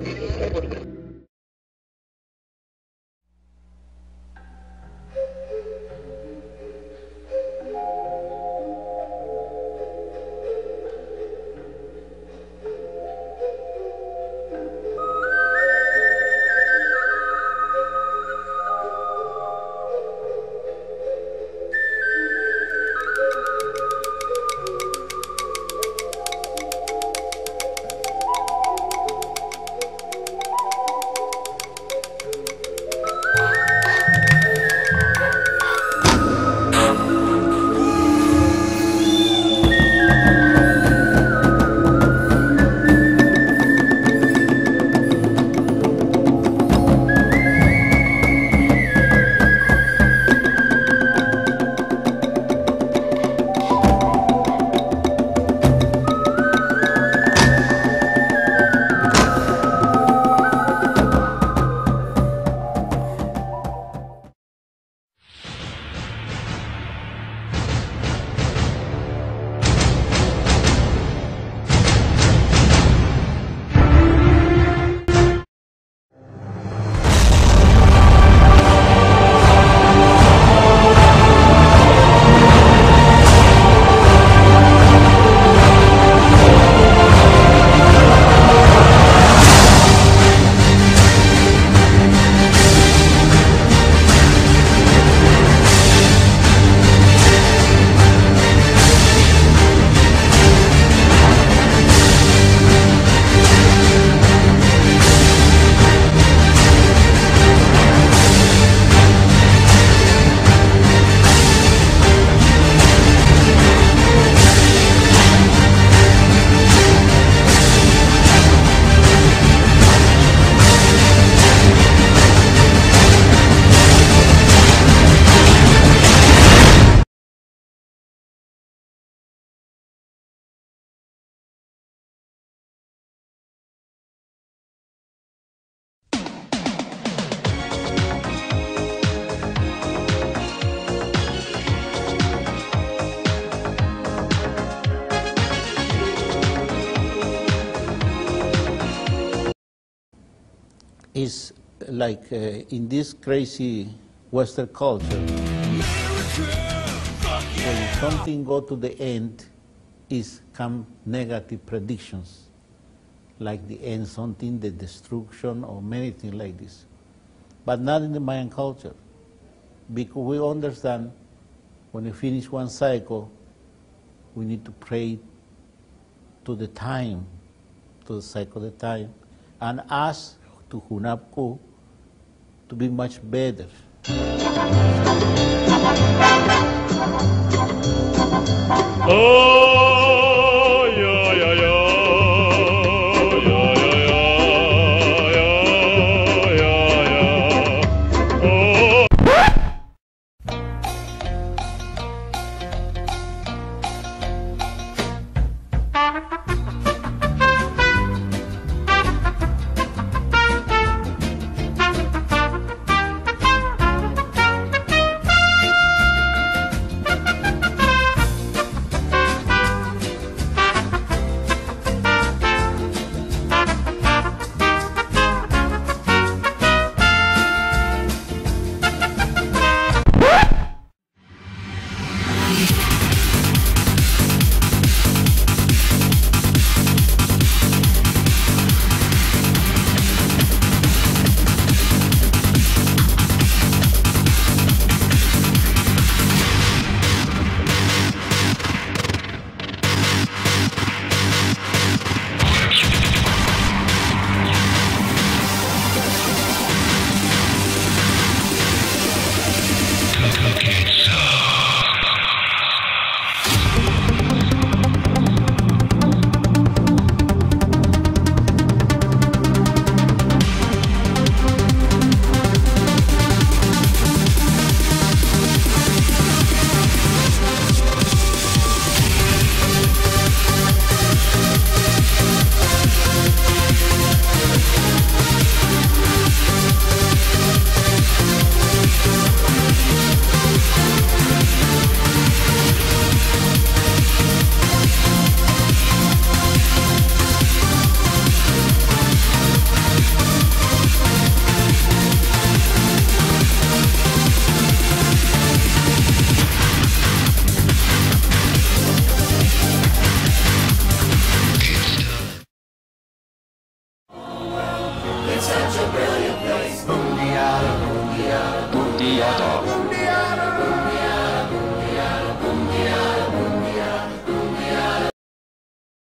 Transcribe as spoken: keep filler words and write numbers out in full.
Is like uh, in this crazy Western culture, when something go to the end, is come negative predictions, like the end something, the destruction, or many things like this. But not in the Mayan culture, because we understand when we finish one cycle, we need to pray to the time, to the cycle of the time, and ask to Hunapku to be much better. Oh, yeah, yeah, yeah. Yada.